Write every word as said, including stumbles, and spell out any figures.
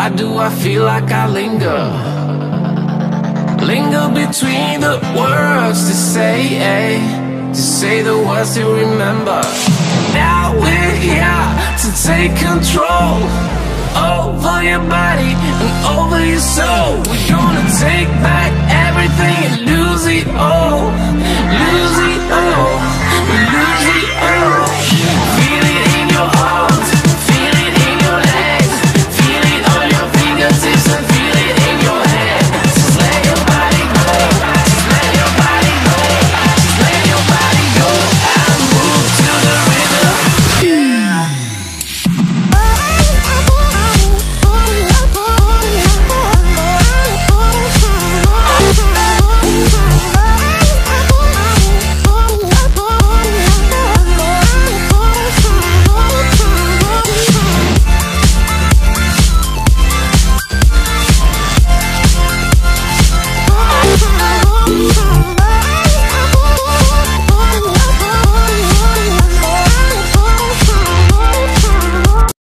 Why do I feel like I linger? Linger between the words to say, eh? To say the words to remember. Now we're here to take control over your body and over your soul. We're gonna take back everything and lose it all, lose it all.